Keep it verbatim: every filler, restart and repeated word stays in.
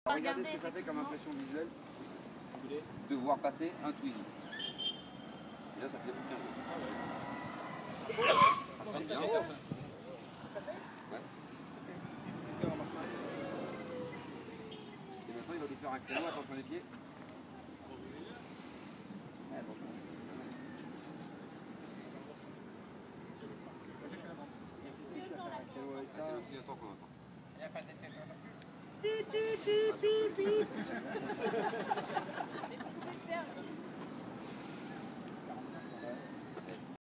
Regardez ce que ça fait comme impression visuelle de voir passer un Twizy. Et là, ça fait plus de quinze jours. Ça passe bien. Ouais. Et maintenant, il va lui faire un créneau. Attention les pieds. Ouais, attention. C'est le clignotant qu'on entend. Il n'y a pas de tête. Bip, bip, bip, bip, bip.